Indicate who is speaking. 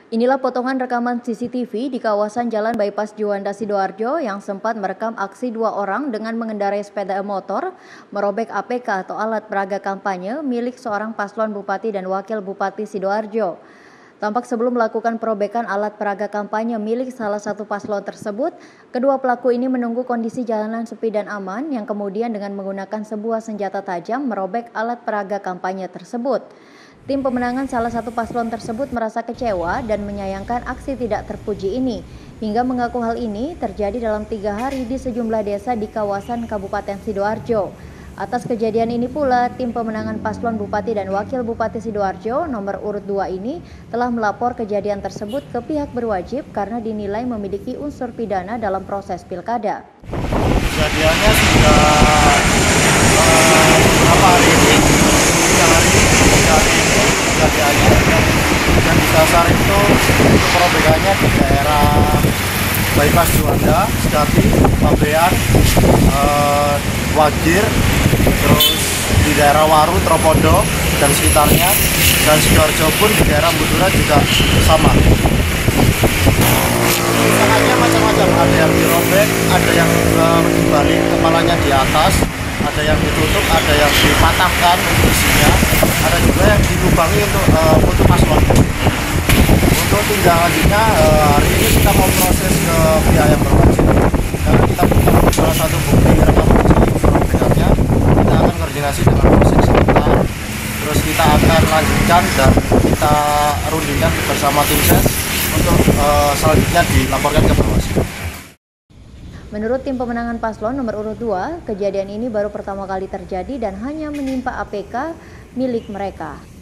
Speaker 1: Inilah potongan rekaman CCTV di kawasan Jalan Bypass Juanda Sidoarjo yang sempat merekam aksi dua orang dengan mengendarai sepeda motor merobek APK atau alat peraga kampanye milik seorang paslon Bupati dan Wakil Bupati Sidoarjo. Tampak sebelum melakukan perobekan alat peraga kampanye milik salah satu paslon tersebut, kedua pelaku ini menunggu kondisi jalanan sepi dan aman yang kemudian dengan menggunakan sebuah senjata tajam merobek alat peraga kampanye tersebut. Tim pemenangan salah satu paslon tersebut merasa kecewa dan menyayangkan aksi tidak terpuji ini, hingga mengaku hal ini terjadi dalam 3 hari di sejumlah desa di kawasan Kabupaten Sidoarjo. Atas kejadian ini pula, tim pemenangan paslon Bupati dan Wakil Bupati Sidoarjo nomor urut 2 ini telah melapor kejadian tersebut ke pihak berwajib karena dinilai memiliki unsur pidana dalam proses pilkada.
Speaker 2: Kejadiannya sudah beberapa hari ini, kejadiannya yang disasar itu perobekannya di daerah Bypass Juanda, Sedati, Pabean, Wagir, terus di daerah Waru, Tropodo dan sekitarnya, dan Sidoarjo pun di daerah Budura juga sama. Misalnya macam-macam, ada yang dirobek, ada yang dibalik kepalanya di atas, ada yang ditutup, ada yang dipatahkan untuk isinya, ada juga yang dilubangi untuk paslon. Untuk tindak lanjutnya hari ini kita mau proses ke pihak yang berwajib karena kita punya salah satu bukti rekaman perobekannya. Kita akan koordinasi dengan Polsek Selatan, terus kita akan lanjutkan dan kita rundingkan bersama tim ses untuk selanjutnya dilaporkan ke Bawaslu.
Speaker 1: Menurut tim pemenangan paslon nomor urut 2, kejadian ini baru pertama kali terjadi dan hanya menimpa APK milik mereka.